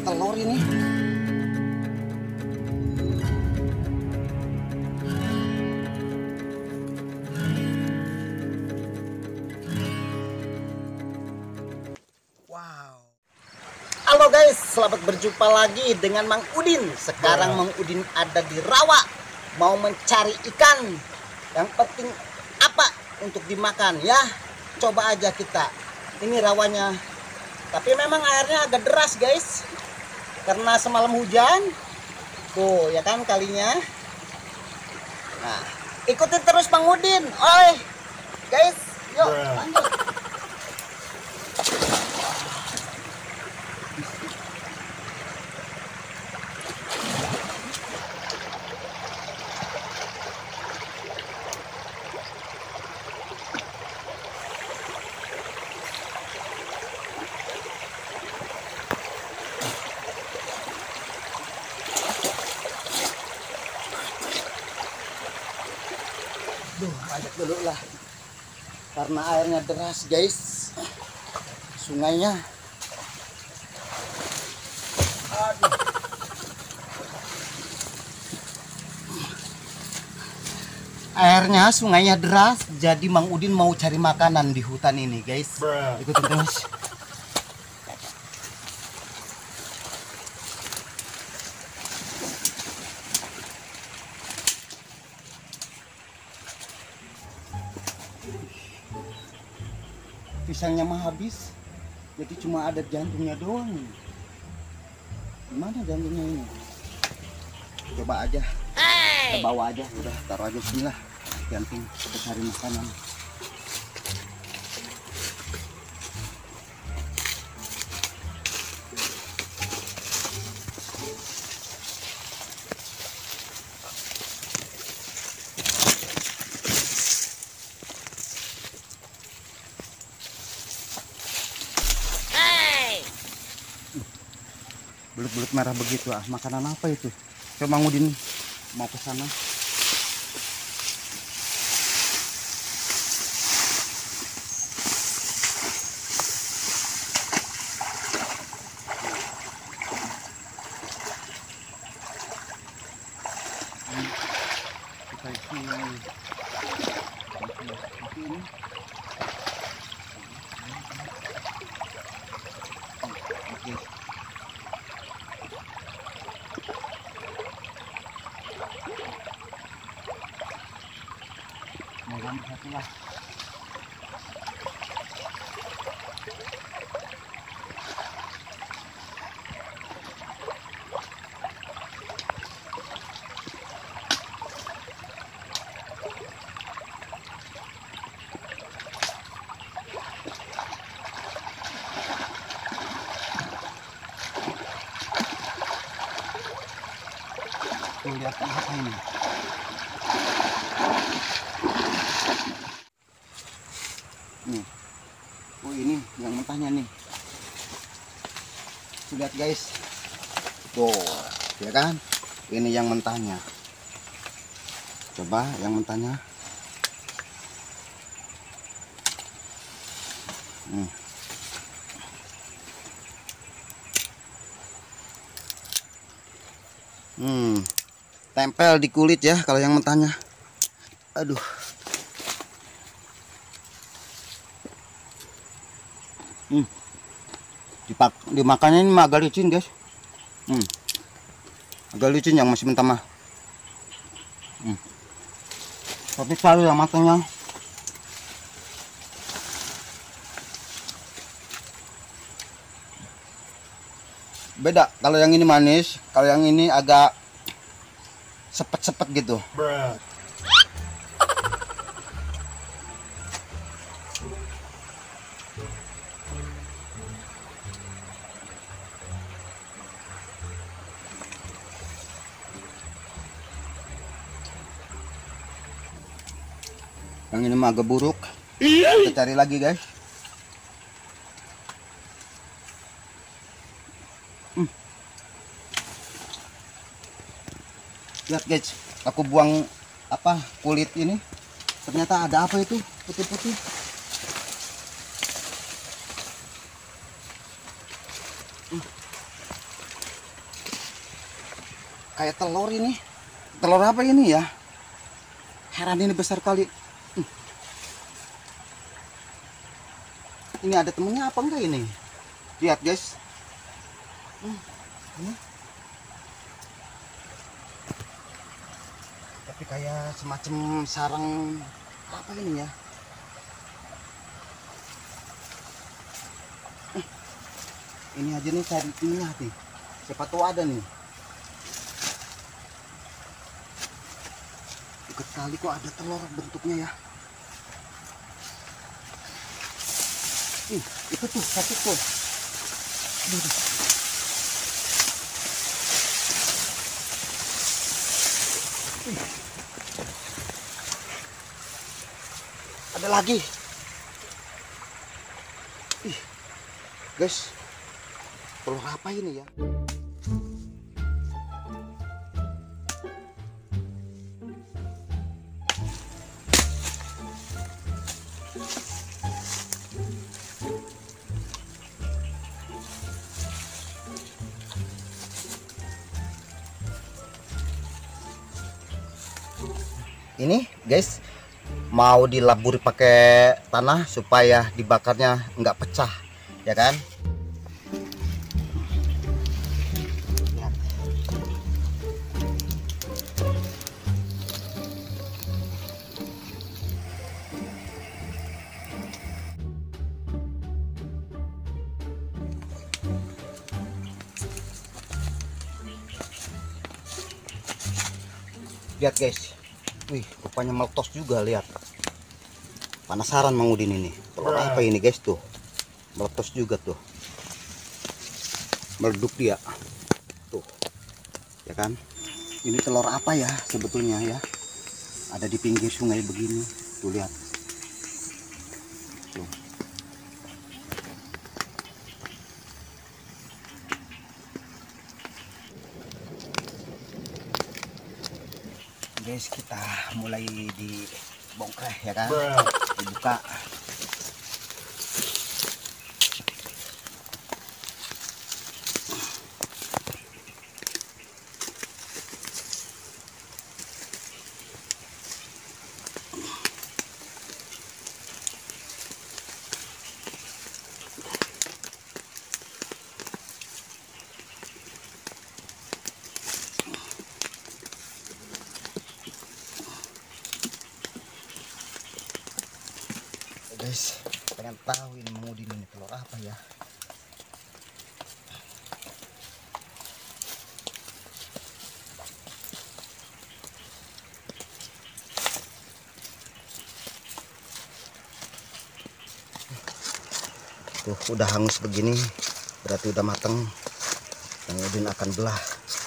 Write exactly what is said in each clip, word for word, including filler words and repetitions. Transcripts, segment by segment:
telur ini. Wow. Halo guys, selamat berjumpa lagi dengan Mang Udin. Sekarang Mang Udin ada di rawa, mau mencari ikan. Yang penting apa untuk dimakan ya. Coba aja kita. Ini rawanya. Tapi memang airnya agak deras guys, karena semalam hujan. Tuh ya kan kalinya. Nah, ikutin terus Mang Udin. Oi guys, yuk lanjut. Duh, ajak dulu lah, karena airnya deras guys, sungainya. Aduh. Airnya, sungainya deras, jadi Mang Udin mau cari makanan di hutan ini guys. Bruh. Ikutin terus. Pisangnya mah habis, jadi cuma ada jantungnya doang. Gimana jantungnya ini? Coba aja, kita bawa aja, udah taruh aja sini lah. Jantung kita cari makanan. Belut-belut merah begitu ah, makanan apa itu? Coba Mang Udin mau ke sana. Kita isi ini. Oke. Mau gambar satu lah. Tuh lihat ini. Nih, oh ini yang mentahnya nih. Lihat guys, tuh, ya kan? Ini yang mentahnya. Coba yang mentahnya. Hmm. Hmm, tempel di kulit ya kalau yang mentahnya. Aduh. Hmm. Dipak dimakannya ini mah agak licin guys. Hmm. Agak licin yang masih mentah mah. Hmm. Tapi selalu yang matangnya. Beda, kalau yang ini manis, kalau yang ini agak sepet-sepet gitu. Bruh. Yang ini mah agak buruk. Kita cari lagi guys. Hmm. Lihat guys, aku buang apa kulit ini. Ternyata ada apa itu putih-putih. Hmm. kayak telur ini. Telur apa ini ya? Heran, ini besar kali. Hmm. Ini ada temennya apa enggak ini? Lihat guys. Hmm. Ini. Tapi kayak semacam sarang apa ini ya? Hmm. Ini aja nih cari ininya nih. Siapa tahu ada nih. Dekat kali kok ada telur bentuknya ya. Ih, itu tuh satu tuh. Aduh, aduh. Ih. Ada lagi. Ih, guys, telur apa ini ya? Ini guys, mau dilaburi pakai tanah supaya dibakarnya nggak pecah, ya kan? Lihat guys, wih, rupanya meletos juga. Lihat, penasaran Mang Udin ini telur apa ini guys, tuh meletos juga tuh, meleduk dia tuh, ya kan? Ini telur apa ya sebetulnya ya? Ada di pinggir sungai begini, tuh lihat tuh. Guys, kita mulai dibongkar ya kan, dibuka. Guys, pengen tahu ini Mang Udin ini telur apa ya? Tuh udah hangus begini, berarti udah mateng. Mang Udin akan belah.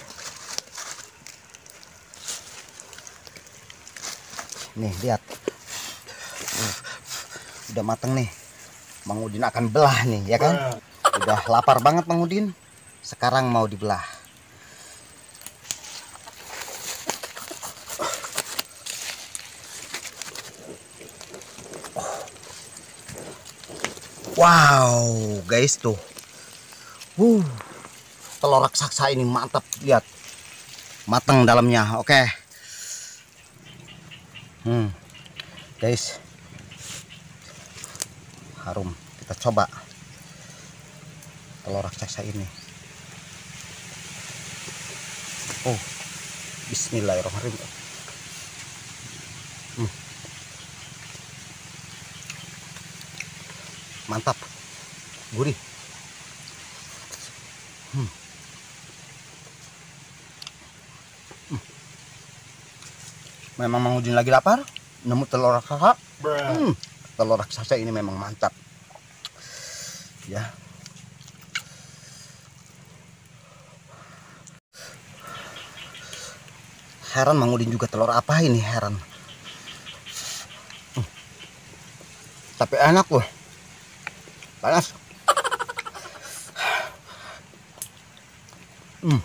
Nih lihat, udah mateng nih. Mang Udin akan belah nih, ya kan? Udah lapar banget Mang Udin. Sekarang mau dibelah. Wow, guys tuh. Uh, telur raksasa ini mantap, lihat. Mateng dalamnya. Oke. Hmm. Guys. Harum, kita coba telur raksasa ini. Oh, bismillahirrahmanirrahim. Hmm. Mantap, gurih. Hmm. Hmm. Memang Mang Udin lagi lapar, nemu telur raksasa. Hmm. Telur raksasa ini memang mantap ya. Heran Mang Udin juga, telur apa ini, heran. Hmm. Tapi enak loh, panas. Hmm.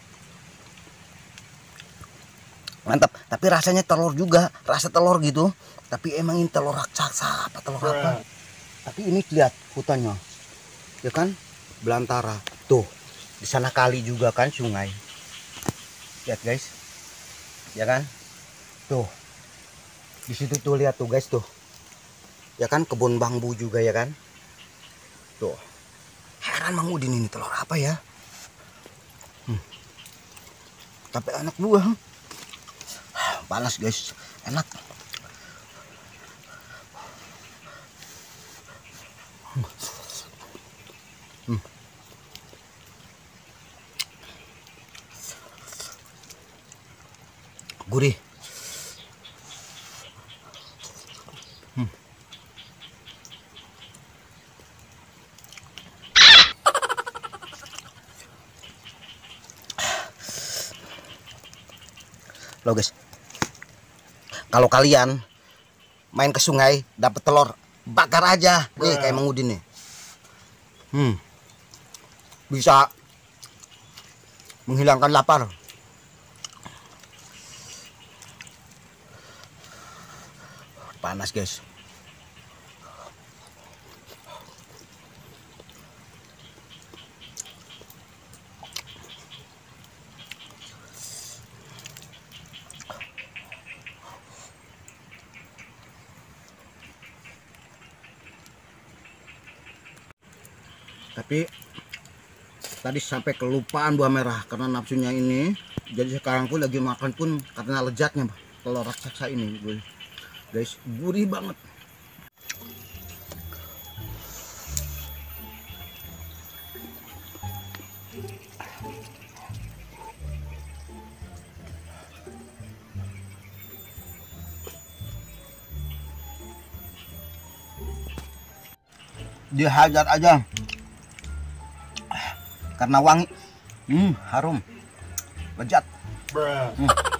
Mantap, tapi rasanya telur juga, rasa telur gitu. Tapi emang ini telur raksasa apa telur apa? Tapi ini lihat hutannya, ya kan, belantara. Tuh, di sana kali juga kan, sungai. Lihat guys, ya kan? Tuh, di situ tuh lihat tuh guys tuh, ya kan kebun bambu juga ya kan? Tuh, heran Mang Udin ini telur apa ya? Hmm. Tapi anak buah, panas guys, enak. Hmm. Hmm. Gurih. Hmm. Loh guys, kalau kalian main ke sungai dapat telur, bakar aja nih kayak Mang Udin nih. Hmm. Bisa menghilangkan lapar. Panas guys. Tapi tadi sampai kelupaan buah merah karena nafsunya ini. Jadi sekarang pun lagi makan pun karena lezatnya telur raksasa ini guys, gurih banget. Dihajar aja karena wangi, hmm, harum, lezat. Hmm.